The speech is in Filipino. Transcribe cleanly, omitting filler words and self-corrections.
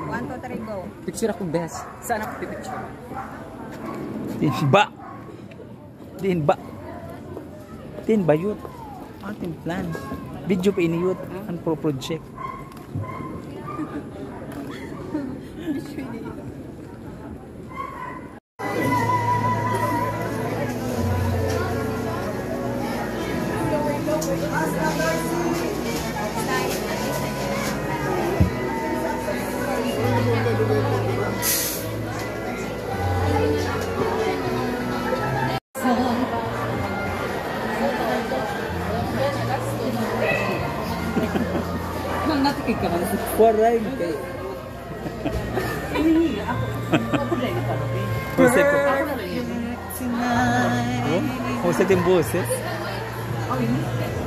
1, 2, 3, go. Picture ako, best. Saan ako pipicture? Tinba. Tinba. Tinba yun. Ating plan. Video pa iniyot. Ang pro project. Waray kay. Perfect tonight. Oh, sa timboses.